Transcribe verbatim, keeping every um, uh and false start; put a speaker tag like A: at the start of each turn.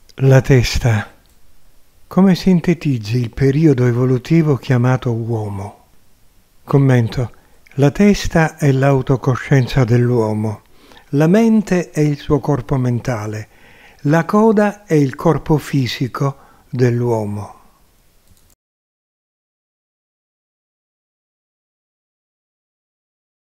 A: La testa. Come sintetizzi il periodo evolutivo chiamato uomo? Commento. La testa è l'autocoscienza dell'uomo, la mente è il suo corpo mentale, la coda è il corpo fisico dell'uomo.